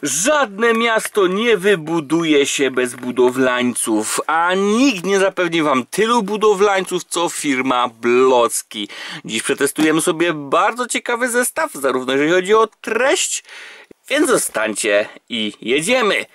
Żadne miasto nie wybuduje się bez budowlańców, a nikt nie zapewni wam tylu budowlańców co firma Blocki. Dziś przetestujemy sobie bardzo ciekawy zestaw, zarówno jeżeli chodzi o treść, więc zostańcie i jedziemy!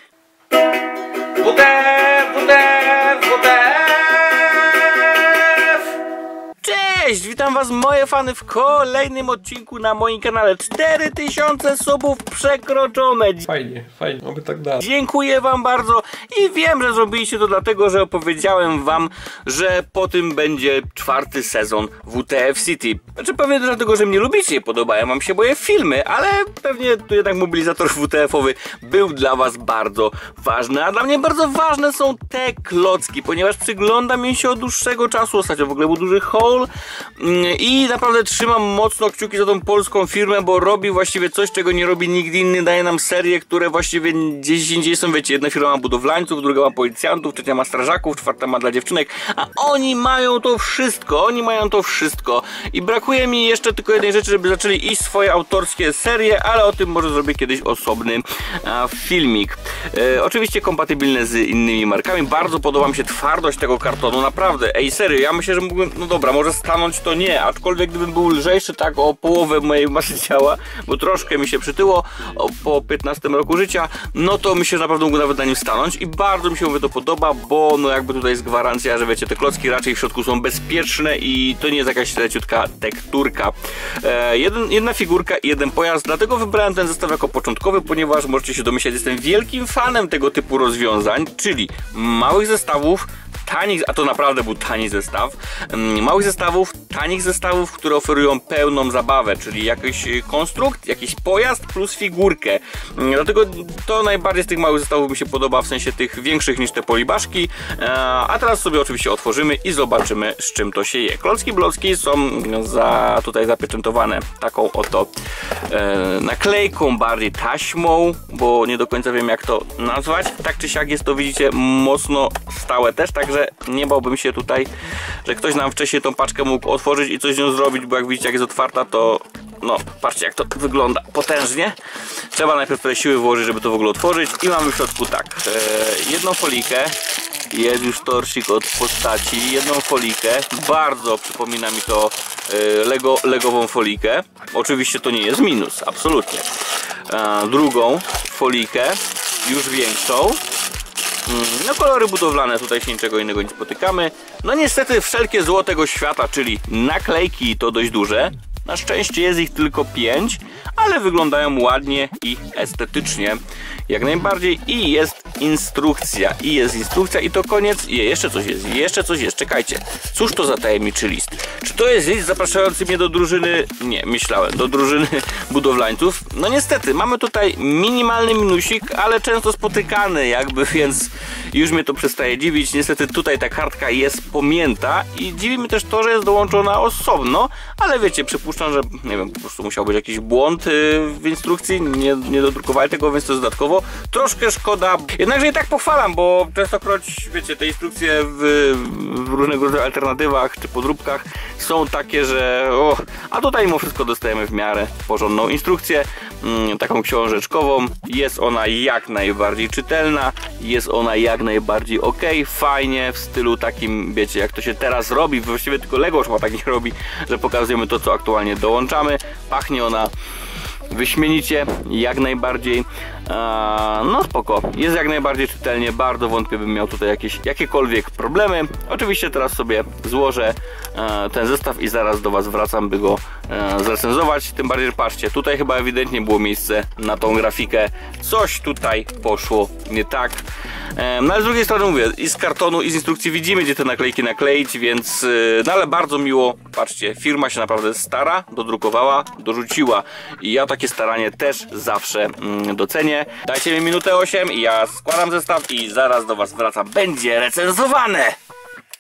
Cześć, witam was moje fany w kolejnym odcinku na moim kanale. 4000 subów przekroczone. Fajnie, oby tak dalej. Dziękuję wam bardzo i wiem, że zrobiliście to dlatego, że opowiedziałem wam, że po tym będzie 4. sezon WTF City. Znaczy pewnie dlatego, że mnie lubicie i podobają wam się moje filmy, ale pewnie tu jednak mobilizator WTF-owy był dla was bardzo ważny. A dla mnie bardzo ważne są te klocki, ponieważ przyglądam im się od dłuższego czasu. Ostatnio w ogóle był duży haul i naprawdę trzymam mocno kciuki za tą polską firmę, bo robi właściwie coś, czego nie robi nikt inny. Daje nam serie, które właściwie gdzieś indziej są, wiecie, jedna firma ma budowlańców, druga ma policjantów, trzecia ma strażaków, czwarta ma dla dziewczynek, a oni mają to wszystko, i brakuje mi jeszcze tylko jednej rzeczy, żeby zaczęli iść swoje autorskie serie, ale o tym może zrobię kiedyś osobny filmik. Oczywiście kompatybilne z innymi markami. Bardzo podoba mi się twardość tego kartonu, naprawdę, ej, serio, ja myślę, że mógłbym, no dobra, może stanąć to nie, aczkolwiek gdybym był lżejszy tak o połowę mojej masy ciała, bo troszkę mi się przytyło po 15 roku życia, no to myślę, że naprawdę mógłbym nawet na nim stanąć i bardzo mi się to podoba, bo no jakby tutaj jest gwarancja, że wiecie, te klocki raczej w środku są bezpieczne i to nie jest jakaś leciutka tekturka. Jedna figurka i jeden pojazd, dlatego wybrałem ten zestaw jako początkowy, ponieważ możecie się domyśleć, jestem wielkim fanem tego typu rozwiązań, czyli małych zestawów, tanich, a to naprawdę był tani zestaw, małych zestawów, tanich zestawów, które oferują pełną zabawę, czyli jakiś konstrukt, jakiś pojazd plus figurkę. Dlatego to najbardziej z tych małych zestawów mi się podoba, w sensie tych większych niż te polibaszki. A teraz sobie oczywiście otworzymy i zobaczymy, z czym to się je. Klocki Blocki są tutaj zapieczętowane taką oto naklejką, bardziej taśmą, bo nie do końca wiem, jak to nazwać. Tak czy siak jest to, widzicie, mocno stałe też, także nie bałbym się tutaj, że ktoś nam wcześniej tą paczkę mógł otworzyć i coś z nią zrobić, bo jak widzicie, jak jest otwarta, to no, patrzcie, jak to wygląda potężnie. Trzeba najpierw tutaj siły włożyć, żeby to w ogóle otworzyć, i mamy w środku tak, jedną folikę, jest już torsik od postaci, jedną folikę, bardzo przypomina mi to legową folikę, oczywiście to nie jest minus, absolutnie. Drugą folikę, już większą. No, kolory budowlane, tutaj się niczego innego nie spotykamy. No niestety wszelkie zło tego świata, czyli naklejki, to dość duże. Na szczęście jest ich tylko 5, ale wyglądają ładnie i estetycznie. Jak najbardziej. I jest instrukcja. I to koniec. I jeszcze coś jest. Czekajcie. Cóż to za tajemniczy list? Czy to jest list zapraszający mnie do drużyny? Nie, myślałem. Do drużyny budowlańców. No niestety, mamy tutaj minimalny minusik, ale często spotykany jakby, więc już mnie to przestaje dziwić. Niestety tutaj ta kartka jest pomięta i dziwi mnie też to, że jest dołączona osobno, ale wiecie, przypuszczam, że nie wiem, po prostu musiał być jakiś błąd w instrukcji, nie dodrukowali tego, więc to jest dodatkowo. Troszkę szkoda, jednakże i tak pochwalam, bo częstokroć, wiecie, te instrukcje w różnego rodzaju alternatywach czy podróbkach są takie, że a tutaj mimo wszystko dostajemy w miarę porządną instrukcję, taką książeczkową. Jest ona jak najbardziej czytelna, jest ona jak najbardziej ok, fajnie, w stylu takim, wiecie, jak to się teraz robi, właściwie tylko Lego chyba tak nie robi, że pokazujemy to, co aktualnie dołączamy. Pachnie ona wyśmienicie, jak najbardziej. No spoko, jest jak najbardziej czytelnie, bardzo wątpię, bym miał tutaj jakiekolwiek problemy. Oczywiście teraz sobie złożę ten zestaw i zaraz do was wracam, by go zrecenzować. Tym bardziej, że patrzcie, tutaj chyba ewidentnie było miejsce na tą grafikę. Coś tutaj poszło nie tak. No ale z drugiej strony mówię, i z kartonu, i z instrukcji widzimy, gdzie te naklejki nakleić, więc no ale bardzo miło, patrzcie, firma się naprawdę stara, dodrukowała, dorzuciła i ja takie staranie też zawsze docenię. Dajcie mi minutę 8 i ja składam zestaw i zaraz do was wracam, będzie recenzowane!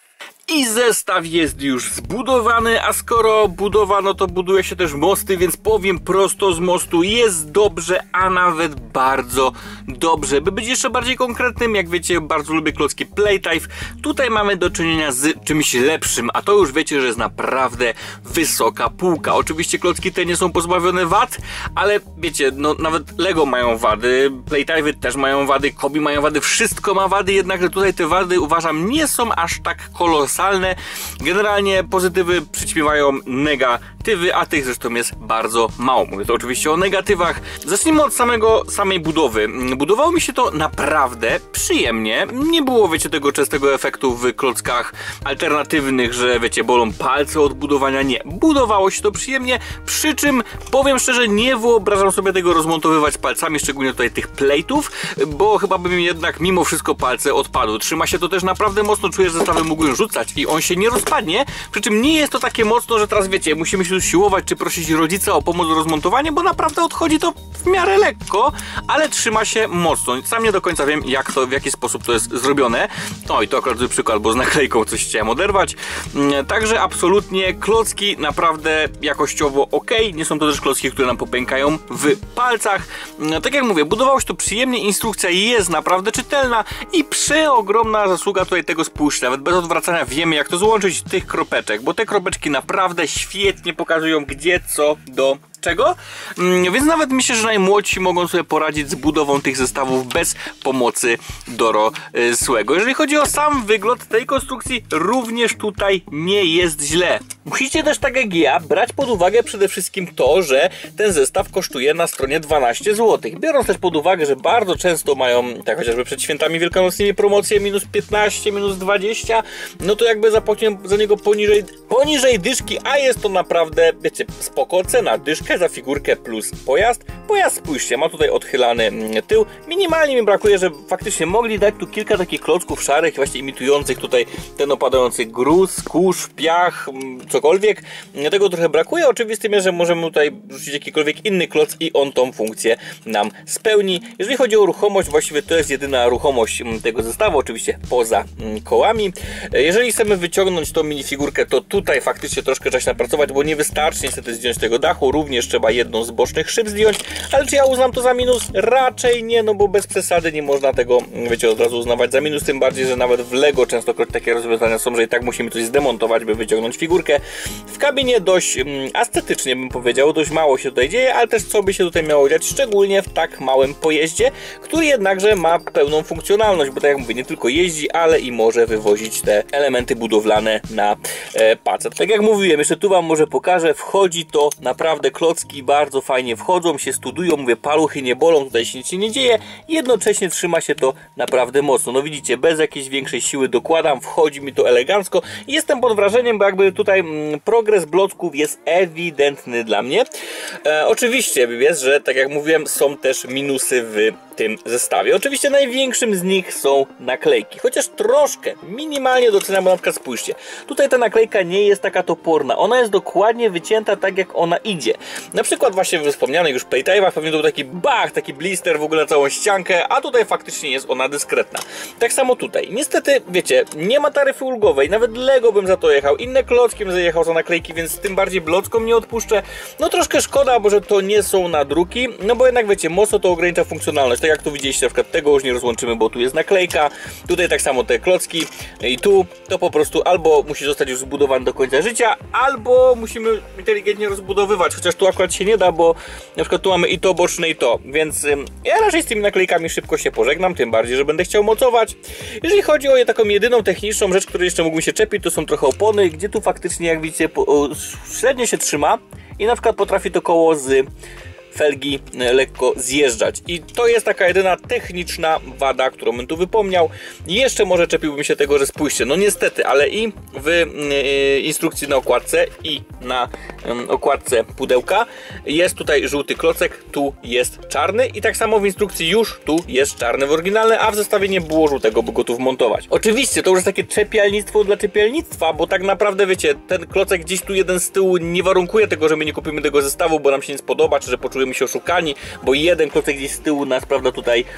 I zestaw jest już zbudowany, a skoro budowano, to buduje się też mosty, więc powiem prosto z mostu, jest dobrze, a nawet bardzo dobrze. By być jeszcze bardziej konkretnym, jak wiecie, bardzo lubię klocki Playtype. Tutaj mamy do czynienia z czymś lepszym, a to już wiecie, że jest naprawdę wysoka półka. Oczywiście klocki te nie są pozbawione wad, ale wiecie, no nawet Lego mają wady, Playtype też mają wady, Kobi mają wady, wszystko ma wady, jednakże tutaj te wady uważam nie są aż tak kolosalne. Generalnie pozytywy przyćmiewają negatywy, a tych zresztą jest bardzo mało. Mówię to oczywiście o negatywach. Zacznijmy od samej budowy. Budowało mi się to naprawdę przyjemnie. Nie było, wiecie, tego częstego efektu w klockach alternatywnych, że wiecie, bolą palce od budowania. Nie. Budowało się to przyjemnie, przy czym powiem szczerze, nie wyobrażam sobie tego rozmontowywać palcami, szczególnie tutaj tych plate'ów, bo chyba by mi jednak mimo wszystko palce odpadły. Trzyma się to też naprawdę mocno, czuję, że zestawem mógłbym rzucać i on się nie rozpadnie, przy czym nie jest to takie mocno, że teraz wiecie, musimy się tu siłować czy prosić rodzica o pomoc w rozmontowaniu, bo naprawdę odchodzi to w miarę lekko, ale trzyma się mocno. Sam nie do końca wiem, jak to, w jaki sposób to jest zrobione. No i to akurat zły przykład, bo z naklejką coś chciałem oderwać. Także absolutnie klocki naprawdę jakościowo ok. Nie są to też klocki, które nam popękają w palcach. Tak jak mówię, budowało się to przyjemnie, instrukcja jest naprawdę czytelna i przeogromna zasługa tutaj tego, spójrzcie, nawet bez odwracania wiemy, jak to złączyć tych kropeczek, bo te kropeczki naprawdę świetnie pokazują, gdzie, co, do czego, więc nawet myślę, że najmłodsi mogą sobie poradzić z budową tych zestawów bez pomocy dorosłego. Jeżeli chodzi o sam wygląd tej konstrukcji, również tutaj nie jest źle. Musicie też, tak jak ja, brać pod uwagę przede wszystkim to, że ten zestaw kosztuje na stronie 12 zł. Biorąc też pod uwagę, że bardzo często mają, tak chociażby przed świętami wielkanocnymi, promocje minus 15, minus 20, no to jakby zapłaciłem za niego poniżej dyszki, a jest to naprawdę, wiecie, spoko cena. Dyszkę za figurkę plus pojazd. Pojazd, spójrzcie, ma tutaj odchylany tył. Minimalnie mi brakuje, że faktycznie mogli dać tu kilka takich klocków szarych, właśnie imitujących tutaj ten opadający gruz, kurz, piach, cokolwiek. Tego trochę brakuje. Oczywistym jest, że możemy tutaj rzucić jakikolwiek inny kloc i on tą funkcję nam spełni. Jeżeli chodzi o ruchomość, właściwie to jest jedyna ruchomość tego zestawu, oczywiście poza kołami. Jeżeli chcemy wyciągnąć tą minifigurkę, to tutaj faktycznie troszkę trzeba się napracować, bo nie wystarczy niestety zdjąć tego dachu, również trzeba jedną z bocznych szyb zdjąć, ale czy ja uznam to za minus? Raczej nie, no bo bez przesady nie można tego, wiecie, od razu uznawać za minus, tym bardziej, że nawet w Lego częstokroć takie rozwiązania są, że i tak musimy coś zdemontować, by wyciągnąć figurkę. W kabinie dość estetycznie bym powiedział, dość mało się tutaj dzieje, ale też co by się tutaj miało dziać, szczególnie w tak małym pojeździe, który jednakże ma pełną funkcjonalność, bo tak jak mówię, nie tylko jeździ, ale i może wywozić te elementy budowlane na pacet. Tak jak mówiłem, jeszcze tu wam może pokażę, wchodzi to naprawdę, klocki bardzo fajnie wchodzą, się studują, mówię, paluchy nie bolą, tutaj się nic nie dzieje, jednocześnie trzyma się to naprawdę mocno. No widzicie, bez jakiejś większej siły dokładam, wchodzi mi to elegancko i jestem pod wrażeniem, bo jakby tutaj progres blocków jest ewidentny dla mnie. Oczywiście jest, że tak jak mówiłem, są też minusy w tym zestawie. Oczywiście największym z nich są naklejki, chociaż troszkę, minimalnie doceniam, bo na przykład spójrzcie, tutaj ta naklejka nie jest taka toporna, ona jest dokładnie wycięta tak, jak ona idzie. Na przykład właśnie we wspomnianych już Playtype'ach pewnie to był taki bach, taki blister w ogóle na całą ściankę, a tutaj faktycznie jest ona dyskretna. Tak samo tutaj. Niestety, wiecie, nie ma taryfy ulgowej, nawet Lego bym za to jechał, inne klocki bym zajechał za naklejki, więc tym bardziej blockom nie odpuszczę. No troszkę szkoda, bo że to nie są nadruki, no bo jednak wiecie, mocno to ogranicza funkcjonalność. Tak jak tu widzieliście, na przykład tego już nie rozłączymy, bo tu jest naklejka, tutaj tak samo te klocki i tu to po prostu albo musi zostać już zbudowany do końca życia, albo musimy inteligentnie rozbudowywać, chociaż tu akurat się nie da, bo na przykład tu mamy i to boczne i to, więc ja raczej z tymi naklejkami szybko się pożegnam, tym bardziej, że będę chciał mocować. Jeżeli chodzi o taką jedyną techniczną rzecz, której jeszcze mógłbym się czepić, to są trochę opony, gdzie tu faktycznie, jak widzicie, średnio się trzyma i na przykład potrafi to koło z felgi lekko zjeżdżać. I to jest taka jedyna techniczna wada, którą bym tu wypomniał. Jeszcze może czepiłbym się tego, że spójrzcie, no niestety, ale i w instrukcji na okładce i na okładce pudełka jest tutaj żółty klocek, tu jest czarny i tak samo w instrukcji już tu jest czarny w oryginale, a w zestawie nie było żółtego, by go tu wmontować. Oczywiście to już jest takie czepialnictwo dla czepialnictwa, bo tak naprawdę wiecie, ten klocek gdzieś tu jeden z tyłu nie warunkuje tego, że my nie kupimy tego zestawu, bo nam się nie spodoba, czy że poczujemy się oszukani, bo jeden klocek gdzieś z tyłu nas, prawda, tutaj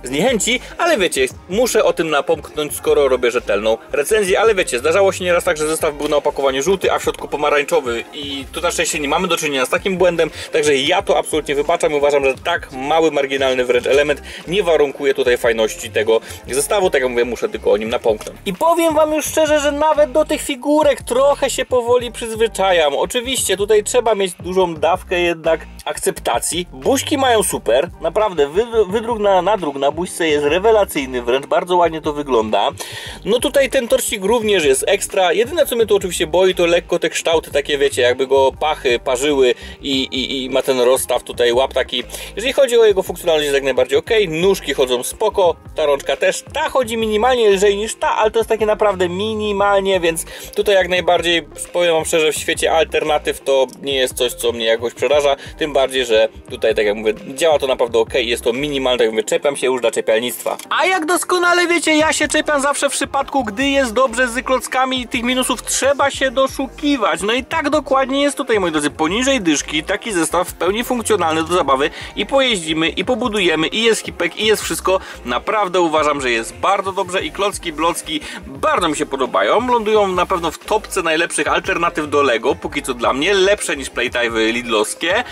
zniechęci, ale wiecie, muszę o tym napomknąć, skoro robię rzetelną recenzję, ale wiecie, zdarzało się nieraz tak, że zestaw był na opakowaniu żółty, a w środku pomarańczowy i tu na szczęście nie mamy do czynienia z takim błędem, także ja to absolutnie wybaczam i uważam, że tak mały, marginalny wręcz element nie warunkuje tutaj fajności tego zestawu, tak jak mówię, muszę tylko o nim napomknąć. I powiem wam już szczerze, że nawet do tych figurek trochę się powoli przyzwyczajam. Oczywiście tutaj trzeba mieć dużą dawkę jednak akceptacji. Buźki mają super, naprawdę wydruk na nadruk na buźce jest rewelacyjny, wręcz bardzo ładnie to wygląda. No tutaj ten torcik również jest ekstra. Jedyne co mnie tu oczywiście boi, to lekko te kształty takie, wiecie, jakby go pachy parzyły i ma ten rozstaw tutaj łap taki. Jeżeli chodzi o jego funkcjonalność, jest jak najbardziej ok. Nóżki chodzą spoko, ta rączka też. Ta chodzi minimalnie lżej niż ta, ale to jest takie naprawdę minimalnie, więc tutaj jak najbardziej, powiem wam szczerze, w świecie alternatyw to nie jest coś, co mnie jakoś przeraża. Tym bardziej, że tutaj, tak jak mówię, działa to naprawdę ok, jest to minimalne, tak jak mówię, czepiam się już dla czepialnictwa. A jak doskonale wiecie, ja się czepiam zawsze w przypadku, gdy jest dobrze z klockami i tych minusów trzeba się doszukiwać. No i tak dokładnie jest tutaj, moi drodzy, poniżej dyszki, taki zestaw w pełni funkcjonalny do zabawy i pojeździmy, i pobudujemy, i jest hipek, i jest wszystko. Naprawdę uważam, że jest bardzo dobrze i klocki, blocki bardzo mi się podobają. Lądują na pewno w topce najlepszych alternatyw do Lego, póki co dla mnie, lepsze niż Playtime'y lidlowskie.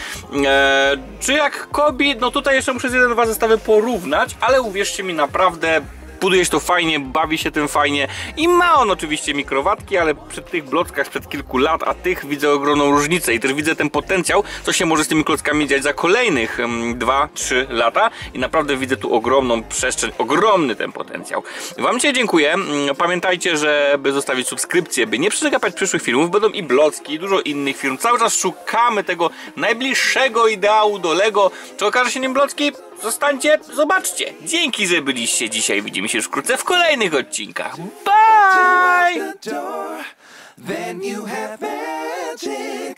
Czy jak Kobi, no tutaj jeszcze muszę z 1-2 zestawy porównać, ale uwierzcie mi, naprawdę buduje się to fajnie, bawi się tym fajnie i ma on oczywiście mikrowatki, ale przy tych blockach sprzed kilku lat, a tych widzę ogromną różnicę i też widzę ten potencjał, co się może z tymi klockami dziać za kolejnych 2-3 lata i naprawdę widzę tu ogromną przestrzeń, ogromny ten potencjał. Wam dzisiaj dziękuję, pamiętajcie, żeby zostawić subskrypcję, by nie przegapać przyszłych filmów, będą i blocki, i dużo innych firm, cały czas szukamy tego najbliższego ideału do Lego, czy okaże się nim blocki? Zostańcie, zobaczcie. Dzięki, że byliście dzisiaj. Widzimy się już wkrótce w kolejnych odcinkach. Bye!